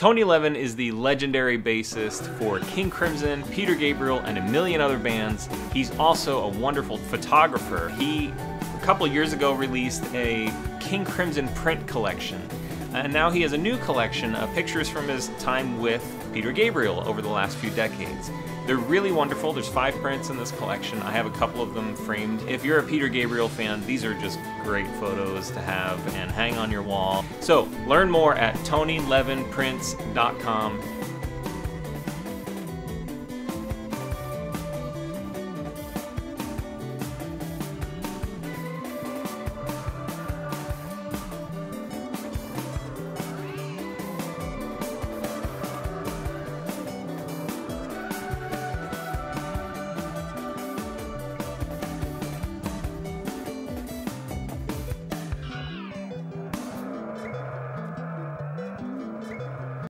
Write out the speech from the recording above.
Tony Levin is the legendary bassist for King Crimson, Peter Gabriel, and a million other bands. He's also a wonderful photographer. He, a couple years ago, released a King Crimson print collection. And now he has a new collection of pictures from his time with Peter Gabriel over the last few decades. They're really wonderful. There's 5 prints in this collection. I have a couple of them framed. If you're a Peter Gabriel fan, these are just great photos to have and hang on your wall. So learn more at TonyLevinPrints.com.